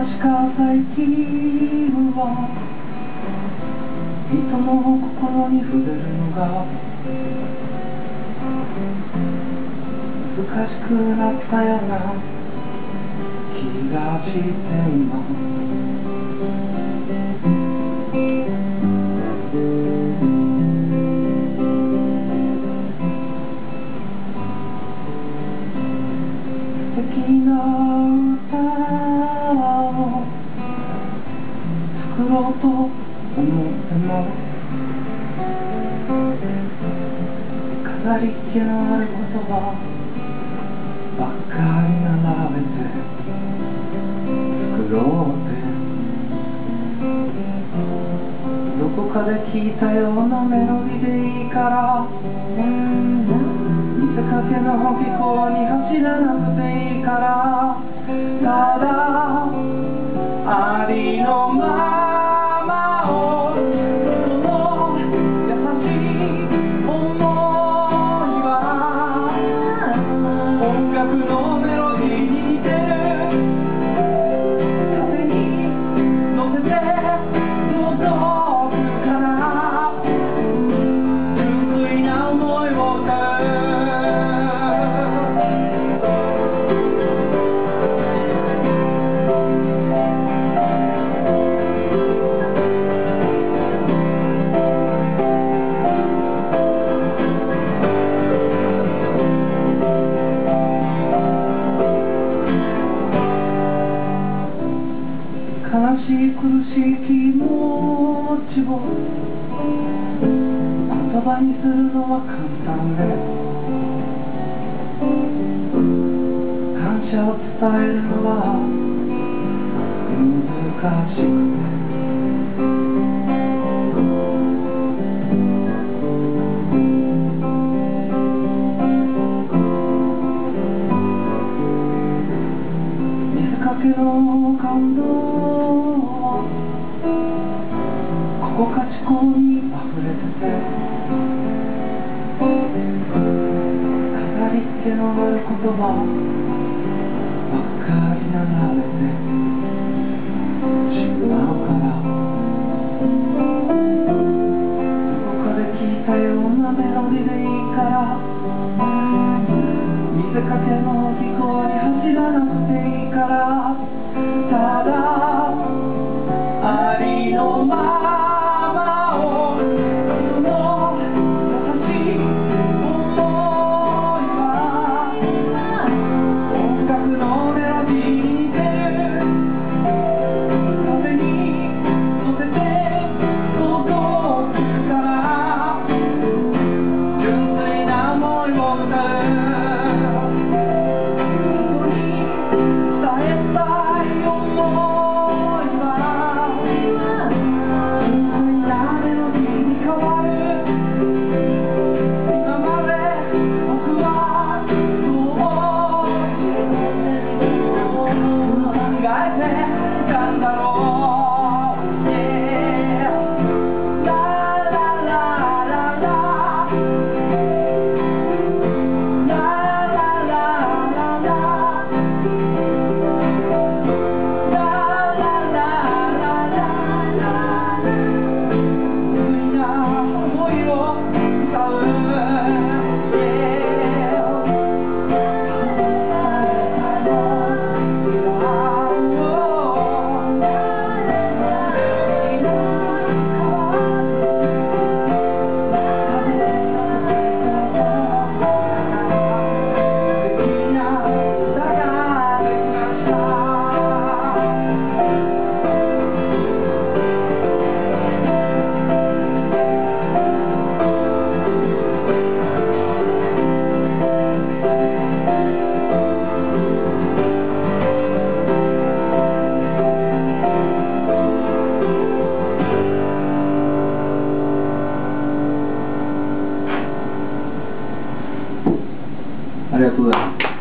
確か最近は人の心に触れるのが難しくなったような気がしています。素敵な歌を作ろうと思っても飾り気のある言葉ばっかり並べて作ろうってどこかで聞いたようなメロディでいいから見せかけの飛行に走らなくていいからただありのままをその優しい想いは音楽のメロディーに似てる風に乗せて届くから純粋な思いを歌う悲しい苦しい気持ちを言葉にするのは簡単で感謝を伝えるのは難しくて見せかけの感動ここかしこに溢れてて飾りっ気のある言葉ばっかり並べてしまうからどこかで聞いたようなメロディでいいから見せかけの飛行に走らなくていいからただありのままをその優しい想いは音楽のメロディーに似てる風に乗せて届くから純粋な想いを歌う人に伝えたい想いありがとうございます。